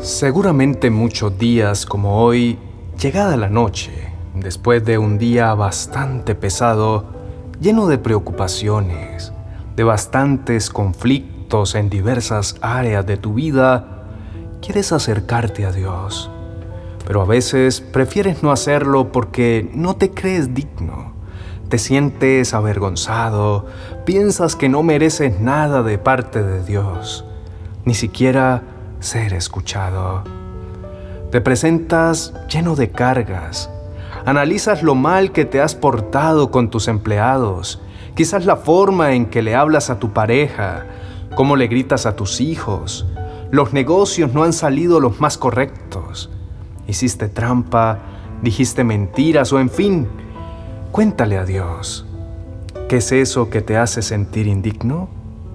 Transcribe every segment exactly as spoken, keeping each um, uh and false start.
Seguramente muchos días como hoy, llegada la noche, después de un día bastante pesado, lleno de preocupaciones, de bastantes conflictos en diversas áreas de tu vida, quieres acercarte a Dios. Pero a veces prefieres no hacerlo porque no te crees digno, te sientes avergonzado, piensas que no mereces nada de parte de Dios, ni siquiera ser escuchado. Te presentas lleno de cargas, analizas lo mal que te has portado con tus empleados, quizás la forma en que le hablas a tu pareja, cómo le gritas a tus hijos, los negocios no han salido los más correctos, hiciste trampa, dijiste mentiras o en fin, cuéntale a Dios. ¿Qué es eso que te hace sentir indigno?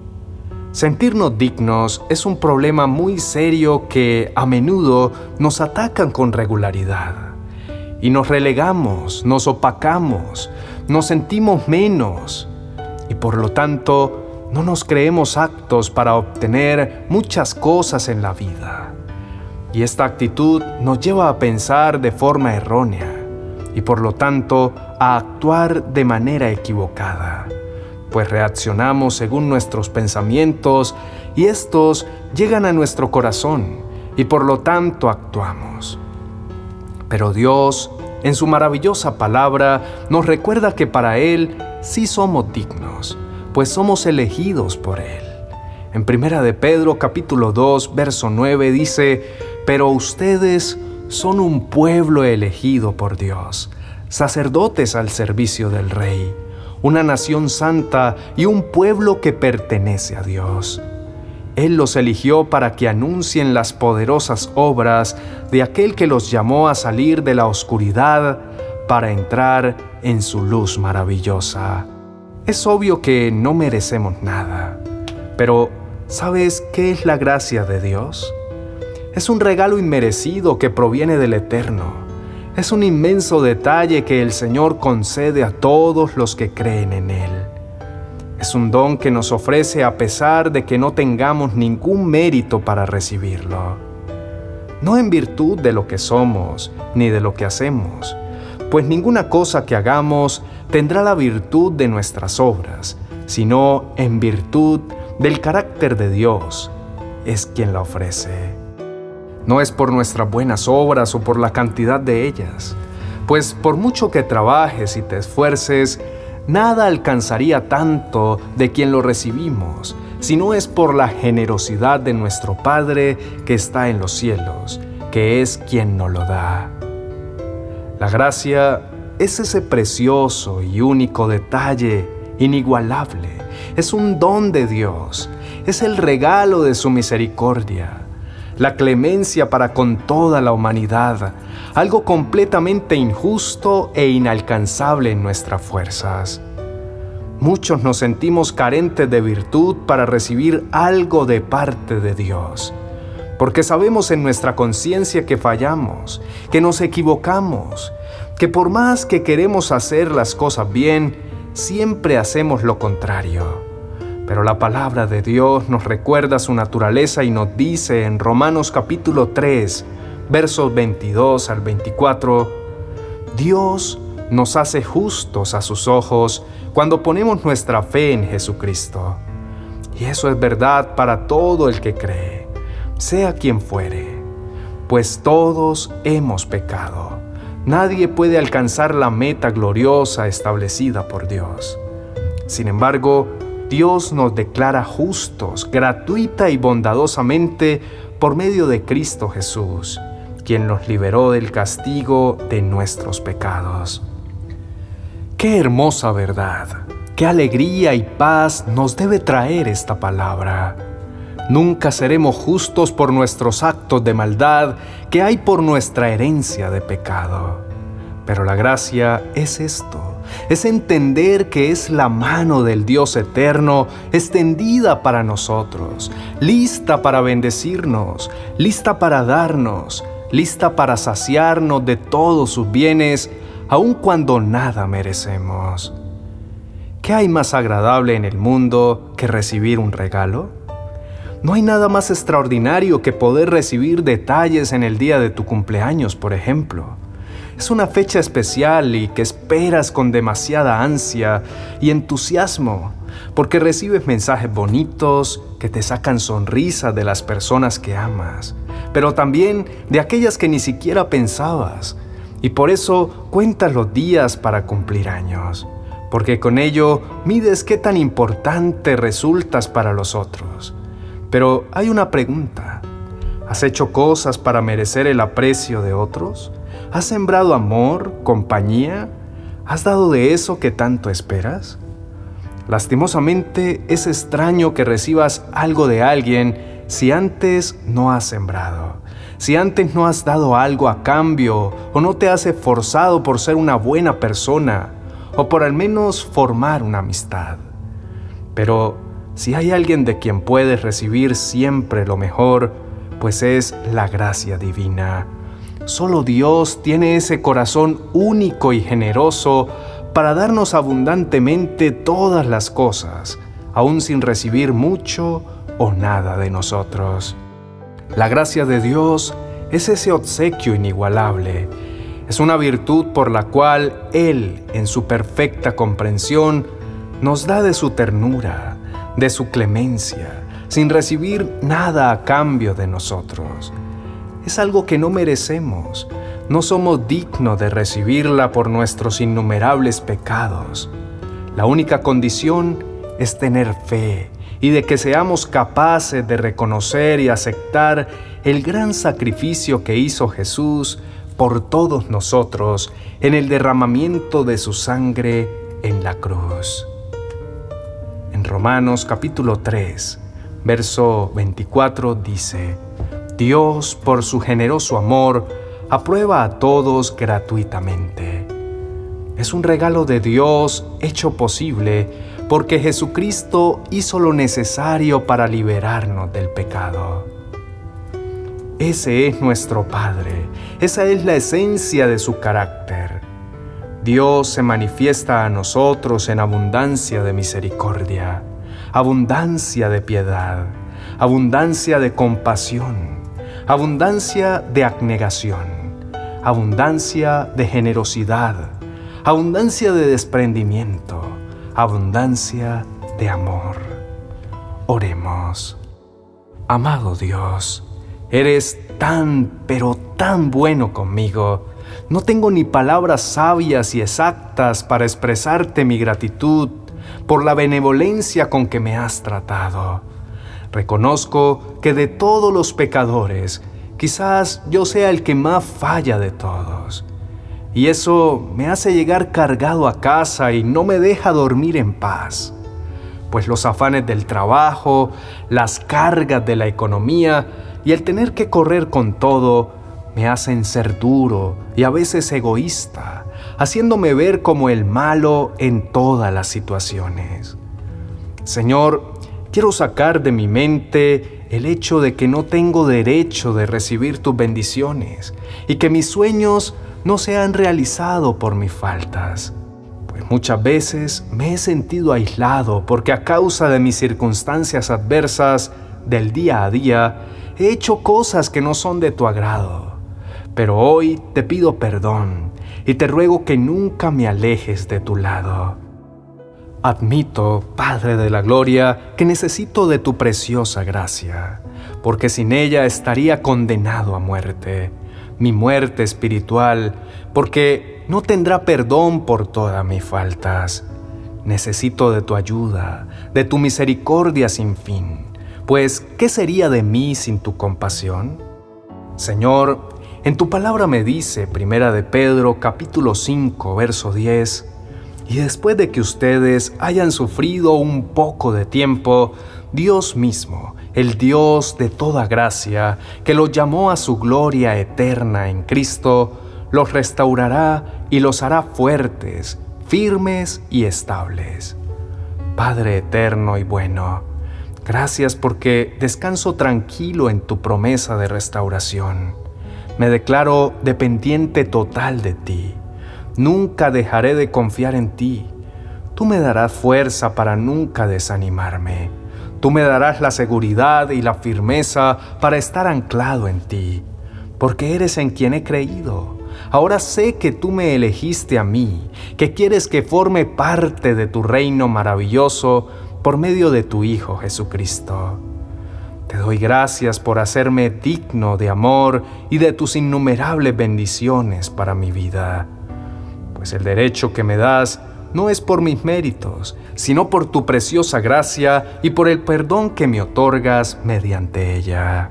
Sentirnos dignos es un problema muy serio que a menudo nos atacan con regularidad. Y nos relegamos, nos opacamos, nos sentimos menos y por lo tanto no nos creemos aptos para obtener muchas cosas en la vida. Y esta actitud nos lleva a pensar de forma errónea y por lo tanto a actuar de manera equivocada, pues reaccionamos según nuestros pensamientos y estos llegan a nuestro corazón y por lo tanto actuamos. Pero Dios, en su maravillosa palabra, nos recuerda que para Él sí somos dignos, pues somos elegidos por Él. En Primera de Pedro capítulo dos, verso nueve dice: «Pero ustedes son un pueblo elegido por Dios, sacerdotes al servicio del Rey, una nación santa y un pueblo que pertenece a Dios. Él los eligió para que anuncien las poderosas obras de aquel que los llamó a salir de la oscuridad para entrar en su luz maravillosa». Es obvio que no merecemos nada, pero ¿sabes qué es la gracia de Dios? Es un regalo inmerecido que proviene del Eterno. Es un inmenso detalle que el Señor concede a todos los que creen en Él. Es un don que nos ofrece a pesar de que no tengamos ningún mérito para recibirlo. No en virtud de lo que somos ni de lo que hacemos, pues ninguna cosa que hagamos tendrá la virtud de nuestras obras, sino en virtud del carácter de Dios, es quien la ofrece. No es por nuestras buenas obras o por la cantidad de ellas, pues por mucho que trabajes y te esfuerces, nada alcanzaría tanto de quien lo recibimos, sino es por la generosidad de nuestro Padre que está en los cielos, que es quien nos lo da. La gracia es ese precioso y único detalle inigualable, es un don de Dios, es el regalo de su misericordia, la clemencia para con toda la humanidad, algo completamente injusto e inalcanzable en nuestras fuerzas. Muchos nos sentimos carentes de virtud para recibir algo de parte de Dios, porque sabemos en nuestra conciencia que fallamos, que nos equivocamos, que por más que queremos hacer las cosas bien, siempre hacemos lo contrario. Pero la palabra de Dios nos recuerda su naturaleza y nos dice en Romanos capítulo tres, versos veintidós al veinticuatro, Dios nos hace justos a sus ojos cuando ponemos nuestra fe en Jesucristo. Y eso es verdad para todo el que cree, sea quien fuere, pues todos hemos pecado. Nadie puede alcanzar la meta gloriosa establecida por Dios. Sin embargo, Dios nos declara justos, gratuita y bondadosamente por medio de Cristo Jesús, quien nos liberó del castigo de nuestros pecados. ¡Qué hermosa verdad! ¡Qué alegría y paz nos debe traer esta palabra! Nunca seremos justos por nuestros actos de maldad que hay por nuestra herencia de pecado. Pero la gracia es esto. Es entender que es la mano del Dios eterno extendida para nosotros, lista para bendecirnos, lista para darnos, lista para saciarnos de todos sus bienes, aun cuando nada merecemos. ¿Qué hay más agradable en el mundo que recibir un regalo? no hay nada más extraordinario que poder recibir detalles en el día de tu cumpleaños, por ejemplo. Es una fecha especial y que esperas con demasiada ansia y entusiasmo, porque recibes mensajes bonitos que te sacan sonrisas de las personas que amas, pero también de aquellas que ni siquiera pensabas. Y por eso cuentas los días para cumplir años, porque con ello mides qué tan importante resultas para los otros. Pero hay una pregunta: ¿has hecho cosas para merecer el aprecio de otros? ¿Has sembrado amor, compañía? ¿Has dado de eso que tanto esperas? Lastimosamente, es extraño que recibas algo de alguien si antes no has sembrado, si antes no has dado algo a cambio o no te has esforzado por ser una buena persona o por al menos formar una amistad. Pero si hay alguien de quien puedes recibir siempre lo mejor, pues es la gracia divina. Solo Dios tiene ese corazón único y generoso para darnos abundantemente todas las cosas, aun sin recibir mucho o nada de nosotros. La gracia de Dios es ese obsequio inigualable. Es una virtud por la cual Él, en su perfecta comprensión, nos da de su ternura, de su clemencia, sin recibir nada a cambio de nosotros. Es algo que no merecemos. No somos dignos de recibirla por nuestros innumerables pecados. La única condición es tener fe y de que seamos capaces de reconocer y aceptar el gran sacrificio que hizo Jesús por todos nosotros en el derramamiento de su sangre en la cruz. En Romanos capítulo tres, verso veinticuatro dice: Dios, por su generoso amor, aprueba a todos gratuitamente. Es un regalo de Dios hecho posible porque Jesucristo hizo lo necesario para liberarnos del pecado. Ese es nuestro Padre, esa es la esencia de su carácter. Dios se manifiesta a nosotros en abundancia de misericordia, abundancia de piedad, abundancia de compasión, abundancia de abnegación, abundancia de generosidad, abundancia de desprendimiento, abundancia de amor. Oremos. Amado Dios, eres tan, pero tan bueno conmigo. No tengo ni palabras sabias y exactas para expresarte mi gratitud por la benevolencia con que me has tratado. Reconozco que de todos los pecadores, quizás yo sea el que más falla de todos. Y eso me hace llegar cargado a casa y no me deja dormir en paz. Pues los afanes del trabajo, las cargas de la economía y el tener que correr con todo me hacen ser duro y a veces egoísta, haciéndome ver como el malo en todas las situaciones. Señor, quiero sacar de mi mente el hecho de que no tengo derecho de recibir tus bendiciones y que mis sueños no se han realizado por mis faltas. Pues muchas veces me he sentido aislado porque a causa de mis circunstancias adversas del día a día he hecho cosas que no son de tu agrado. Pero hoy te pido perdón y te ruego que nunca me alejes de tu lado. Admito, Padre de la Gloria, que necesito de tu preciosa gracia, porque sin ella estaría condenado a muerte, mi muerte espiritual, porque no tendrá perdón por todas mis faltas. Necesito de tu ayuda, de tu misericordia sin fin, pues ¿qué sería de mí sin tu compasión? Señor, en tu palabra me dice, Primera de Pedro, capítulo cinco, verso diez, y después de que ustedes hayan sufrido un poco de tiempo, Dios mismo, el Dios de toda gracia, que los llamó a su gloria eterna en Cristo, los restaurará y los hará fuertes, firmes y estables. Padre eterno y bueno, gracias porque descanso tranquilo en tu promesa de restauración. Me declaro dependiente total de ti. Nunca dejaré de confiar en ti. Tú me darás fuerza para nunca desanimarme. Tú me darás la seguridad y la firmeza para estar anclado en ti, porque eres en quien he creído. Ahora sé que tú me elegiste a mí, que quieres que forme parte de tu reino maravilloso por medio de tu Hijo Jesucristo. Te doy gracias por hacerme digno de amor y de tus innumerables bendiciones para mi vida, pues el derecho que me das no es por mis méritos, sino por tu preciosa gracia y por el perdón que me otorgas mediante ella.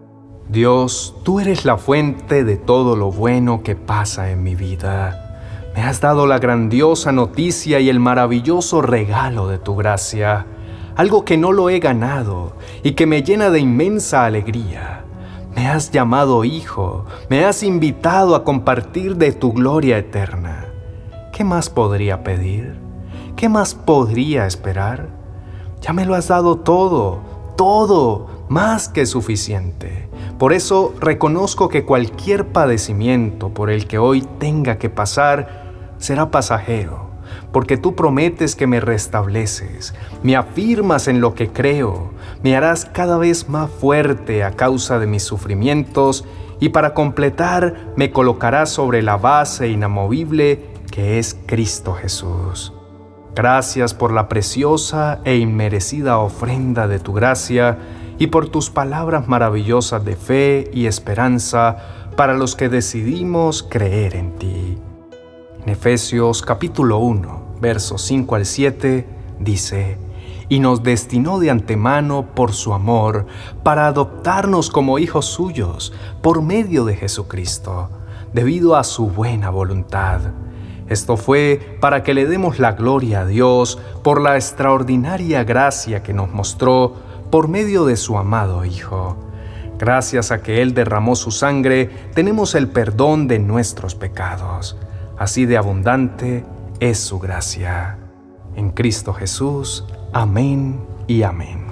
Dios, tú eres la fuente de todo lo bueno que pasa en mi vida. Me has dado la grandiosa noticia y el maravilloso regalo de tu gracia, algo que no lo he ganado y que me llena de inmensa alegría. Me has llamado hijo, me has invitado a compartir de tu gloria eterna. ¿Qué más podría pedir? ¿Qué más podría esperar? Ya me lo has dado todo, todo, más que suficiente. Por eso reconozco que cualquier padecimiento por el que hoy tenga que pasar será pasajero, porque tú prometes que me restableces, me afirmas en lo que creo, me harás cada vez más fuerte a causa de mis sufrimientos y para completar me colocarás sobre la base inamovible que es Cristo Jesús. Gracias por la preciosa e inmerecida ofrenda de tu gracia y por tus palabras maravillosas de fe y esperanza para los que decidimos creer en ti. En Efesios capítulo uno, versos cinco al siete, dice: y nos destinó de antemano por su amor para adoptarnos como hijos suyos por medio de Jesucristo, debido a su buena voluntad. Esto fue para que le demos la gloria a Dios por la extraordinaria gracia que nos mostró por medio de su amado Hijo. Gracias a que Él derramó su sangre, tenemos el perdón de nuestros pecados. Así de abundante es su gracia. En Cristo Jesús. Amén y amén.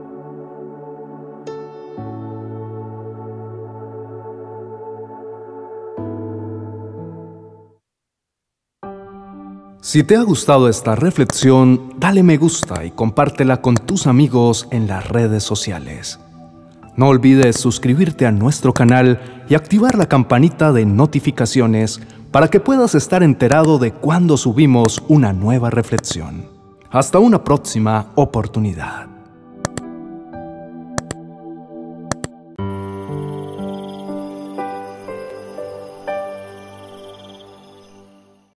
Si te ha gustado esta reflexión, dale me gusta y compártela con tus amigos en las redes sociales. No olvides suscribirte a nuestro canal y activar la campanita de notificaciones para que puedas estar enterado de cuando subimos una nueva reflexión. Hasta una próxima oportunidad.